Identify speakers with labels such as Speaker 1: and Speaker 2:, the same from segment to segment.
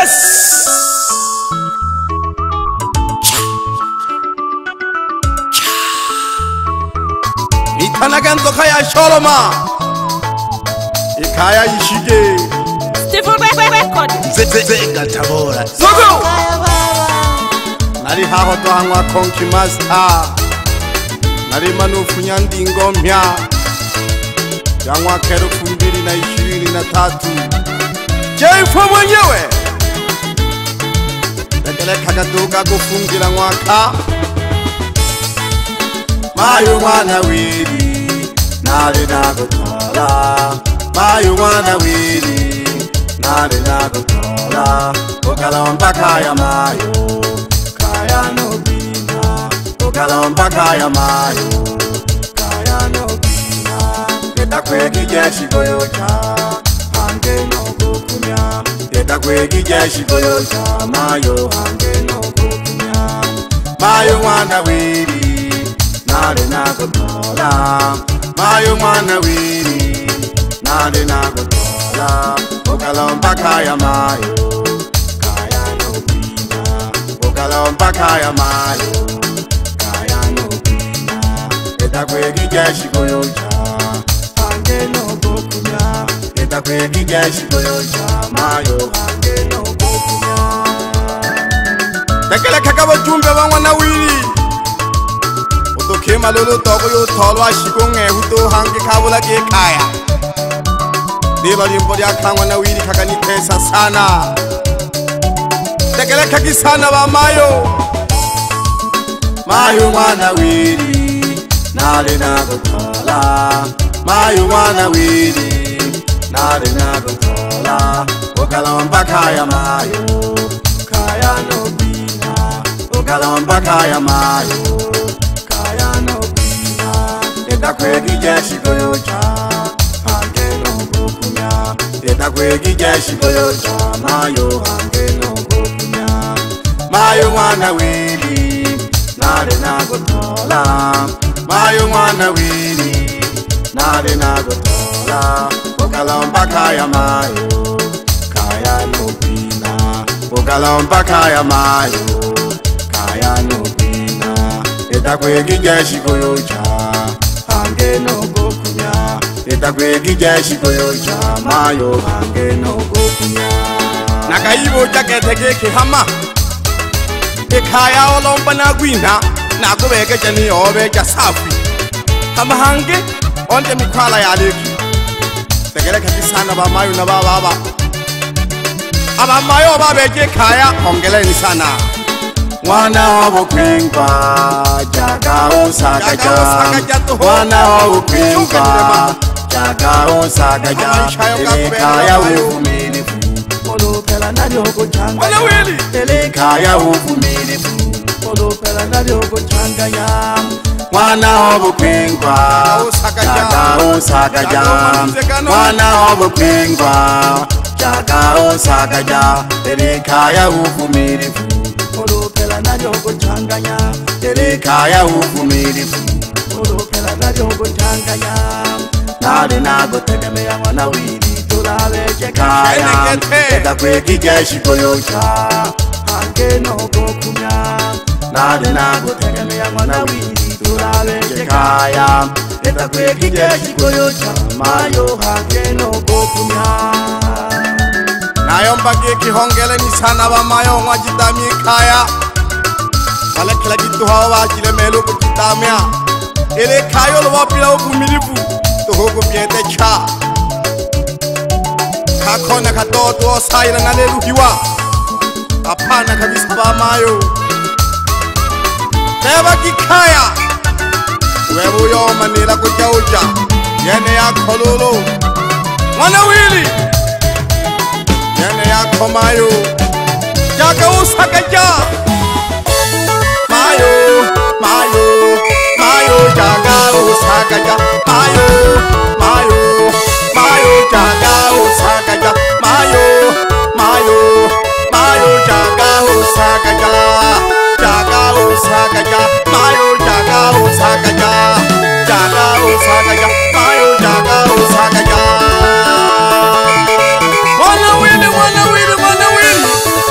Speaker 1: Yes. Itanaganto kaya Sholoma. Ikaya Ishige.
Speaker 2: Stephen Record.
Speaker 1: Zega Tabora. Zogo. Nari haho to hangwa konki master. Nari manufu nyandi ngomya. Yangwa kero 2023. Jefo mwenyewe. Tekele kakaduka kufungira mwaka. Mayo mwana wili nari nagotola. Mayo mwana wili nari nagotola. Ukalomba kaya mayo kaya no bina. Ukalomba kaya mayo kaya no bina. Geta kweki jeshi goyocha hange no gokumya. Geta kweki jeshi goyocha mayo hange no gokumya. Mayo mwana wili nari nagotola. Mayo mwana wili nari nagotola. Ukalomba kaya mayo kaya no bina. Ukalomba kaya mayo kaya no bina. Geta kweki jeshi goyocha hange no gokumya. Geta kweki jeshi goyocha mayo hange no gokumya. Tekele kakabo jumbe wa mwana wili. Kema lolo togo yo tolwa shigonge huto hange kabula ke kaya. Deba limbo ya kangwa na wili kakani pesa sana. Tekele kaki sana ba mayo. Mayo mwana wili nari nagotola. Mayo mwana wili nari nagotola. Ukalomba kaya mayo kaya no bina. Ukalomba kaya mayo Geta kweki jeshi goyocha hange no gokumya. Geta kweki jeshi goyocha mayo hange no gokumya. Mayo mwana wili nari nagotola. Mayo mwana wili nari nagotola. Ukalomba kaya mayo kaya no bina. Ukalomba kaya mayo kaya no bina. Geta kweki jeshi goyocha hange no gokumya. Geta kweki jeshi goyocha mayo hange no gokumya. Nakaibo jakete keke hama. Ekaya olomba na gwina. Nakubeke jani obe jasafi. Hama hange onde mikwala ya leki. Tegele kakisana ba mayo na ba baba. Aba mayo babeke kaya ongele ni sana. Wana wabu kwingwa jaga osakaja. Wana wabu kwingwa jaga osakaja. Elekaya uvumilivu olopela nalyogo changanya. Elekaya uvumilivu olopela nalyogo changanya. Wana wabu kwingwa jaga osakaja. Wana wabu kwingwa jaga osakaja. Elekaya uvumilivu olopela nalyogo changanya. Elekaya uvumilivu olopela nalyogo changanya. Nari nagotegemea mwana wili tulabeje kaya. Geta kweki jeshi goyocha hange no gokumya. Nari nagotegemea mwana wili tulabeje kaya. Geta kweki jeshi goyocha mayo hange no gokumya. Nayomba kiki hongele ni sana ba mayo ngwajitami kaya. Kala kila kitu hawa wajile melo kujitamia. Ele kayo lo wapila uvumilivu tohogo biete cha. Kakona katoto osaila naleruhiwa. Apana kabisa ba mayo. Teba kikaya. Webu yo manila kujauja. Yene ya kololo. Mwana wili. Yene yako mayo jaga usakaja. Mayo, mayo, mayo jaga usakaja. Mayo, mayo, mayo jaga usakaja. Mayo, mayo, mayo jaga usakaja. Jaga usakaja. Mayo jaga usakaja. Jaga usakaja. Mayo jaga usakaja. Wana wili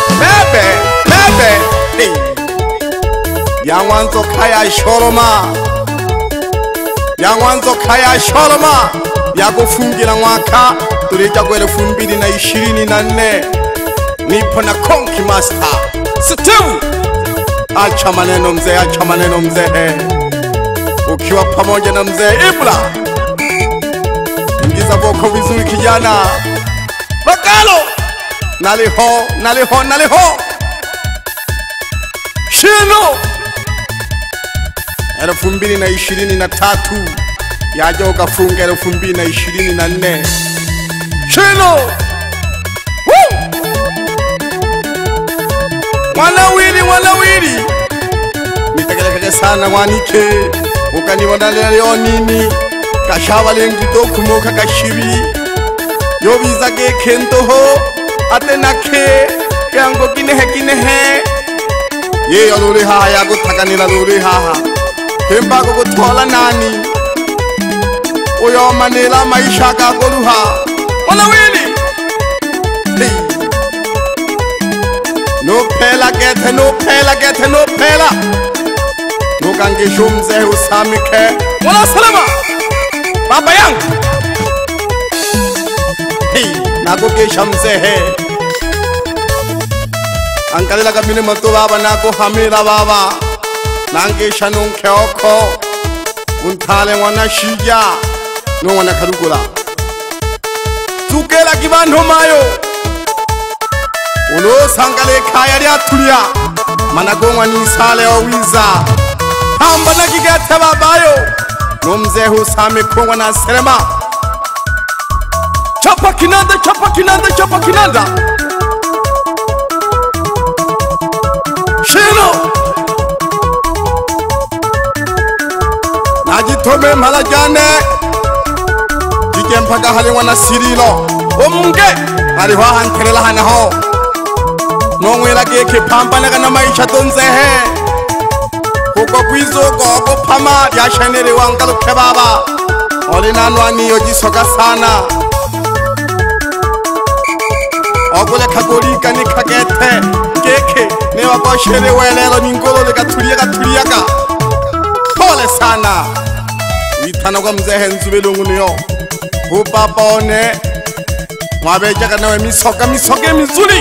Speaker 1: mwanzo kaya shoroma ya mwanzo kaya shoroma ya kufungira mwaka tuleta kwa 2024 nipo na Konki Master Stew. Acha maneno mzee, acha maneno mzee, ukiwa pamoja na mzee Ibra ingiza voko vizuri kijana Bakalo naliho naliho naliho Shino 2023 yaje ukafunga 2024 Shino Mwanawili nitekelekeke sana mwanike ukanibona leo nini kashawa lengito kumoka kashibi yobiza ge kentoho atenake yango kinehe ye aluri ha ya gutakanira luri ha hemba go gutwala nani oyo manela maisha ga goruha Mwanawili no pela gethe no pela no kangisho mzee usamike wala salama baba yangu nako kesha mzee angalela kamine mato baba nako hamira baba nangesha nonkeoko untale mwana shija no mwana karugula tukela kibantu mayo ulo sangale kaya lya tulia managomwa ni sale owiza hamba na kigete babayo no mzee husame kongwa na serema chapa kinanda Shino najitome malajane jikempaka hali wana sirilo omunge haliho hankerela hanaho nongwela geke pampana na maisha donzehe huko kwizo gogo pama ya shanere wangalo kebaba olinanwa niyo jisoka sana ogole kagolika ni kagete geke ne wakoshere welelo ningolo le gatulia ka pole sana witana kwa mzehe nzubelungu niyo upapone mwabeja kanawe misoke mizuri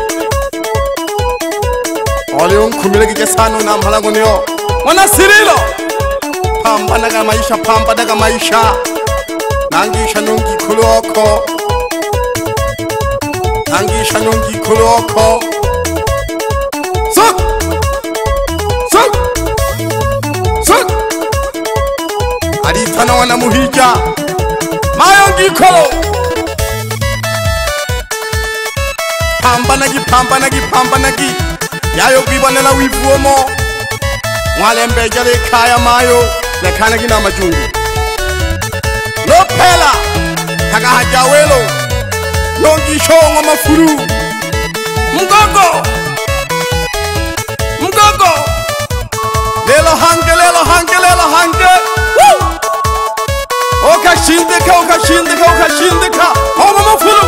Speaker 1: ole unkumile kije sana na mhalango niyo mwana sirilo pambana ka maisha nangisha nungi kuloko sok aritana wana muhija mayongi kolo pambanagi yayo kwibonela wivuomo mwalembeja le kaya mayo lekana gina majungu lopela taka hajawelo yongi shongo mafuru mgogo lelo hange okashindika homo mafuru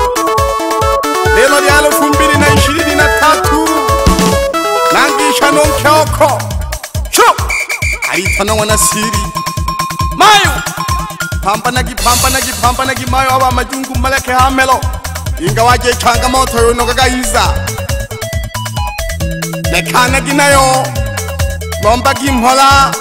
Speaker 1: lelo lyalo 2023 nangisha nonkeoko sho aritana wana siri mayo pampanagi mayo aba majungu maleke hamelo ingawaje changamoto yonokagaiza lekana ginayo lomba gimhola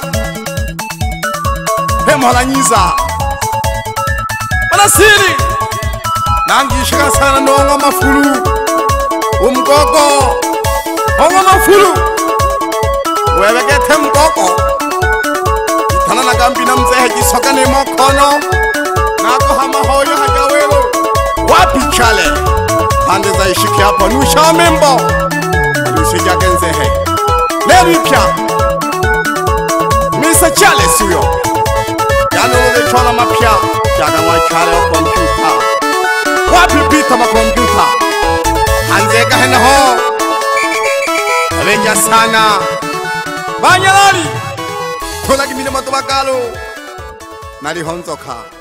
Speaker 1: hemhola nyiza wana siri nangisha sana nongo mafuru umgogo ongo mafuru webegete mgogo itana na gambi na mzehe jisoka ni mokono nako hama hoyo hajawelo wapi chale pande za ishiki hapo nusha membo alusija genzehe leripya misa chale suyo yano ule chola mapya jaga mwachale wa kompyuta wapi pita makompyuta hanzeka hena ho abeja sana banyalali tola kimile mato bakalo nali honzoka